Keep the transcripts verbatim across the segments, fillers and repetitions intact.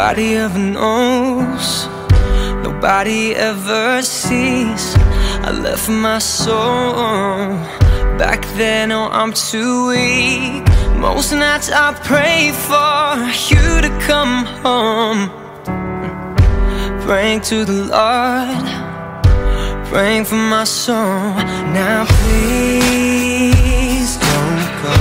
Nobody ever knows, nobody ever sees. I left my soul back then, oh I'm too weak. Most nights I pray for you to come home, praying to the Lord, praying for my soul. Now please don't go.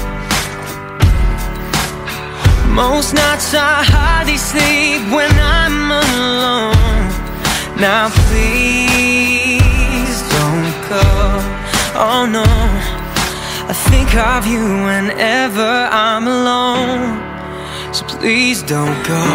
Most nights I hardly sleep when I'm alone. Now please don't go. Oh no, I think of you whenever I'm alone. So please don't go.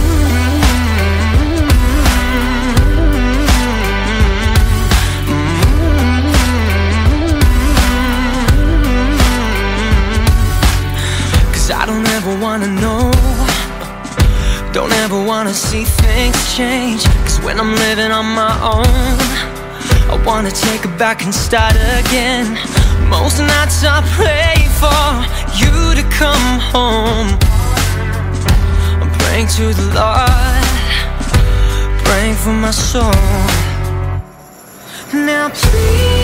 I don't ever wanna know, don't ever wanna see things change. Cause when I'm living on my own, I wanna take it back and start again. Most nights I pray for you to come home. I'm praying to the Lord, praying for my soul. Now please